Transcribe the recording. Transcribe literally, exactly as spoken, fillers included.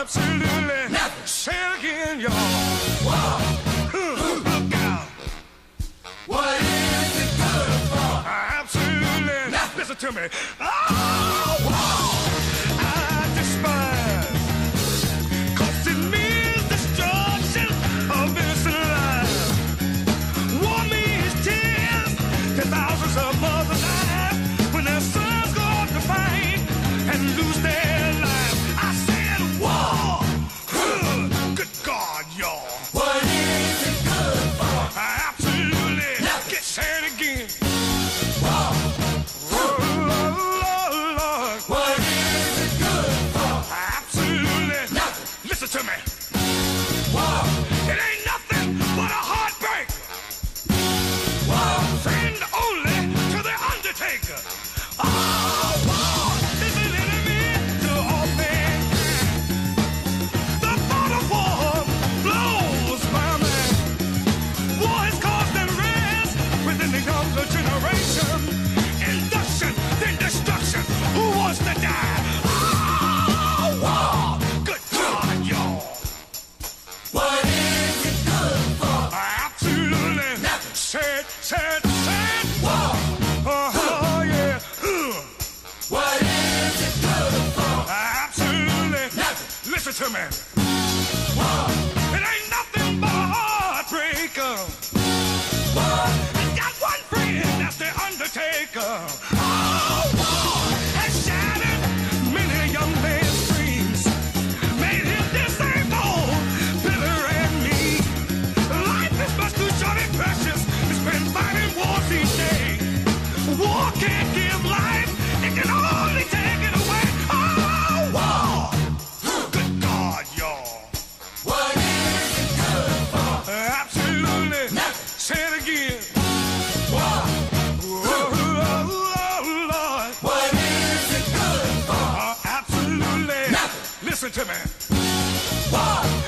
Absolutely nothing. Say it again, y'all. Whoa. Look out. What is it good for? Absolutely nothing. Listen to me. Oh, whoa. I despise. Cause it means destruction of innocent lives. War means tears to thousands of mothers die when their sons go out to fight and lose their lives. I said war. Good God, y'all. What is it good for? Absolutely. Nothing. Get said again. Whoa. Oh, Lord, Lord. What is it good for? Absolutely Nothing. Listen to me. Whoa. It ain't nothing but a heartbreak. Whoa. Friend only to the undertaker. Oh, war is an enemy to all mankind. The thought of war blows my mind. War has caused unrest within the younger generation. Induction, then destruction. Who wants to die? Oh, war. Good God, y'all. What is it good for? Absolutely. Nothing. Sad, sad, sad. Whoa. Oh, oh yeah. Ugh. What is it good for? Absolutely. Nothing. Listen to me. Whoa. It ain't nothing but a heartbreaker. Whoa. It's got one friend, that's the undertaker. Oh, war has shattered many a young man's dreams. Made him disabled, bitter and mean. Life is much too short and precious to spend fighting wars each day. War can't give life, it can only take it away. Oh, war. Good God, y'all. What is it good for? Absolutely. Nothing. Say it again. Whoa. Oh, oh, oh, Lord. What is it good for? Uh, absolutely. Nothing. Listen to me. Whoa.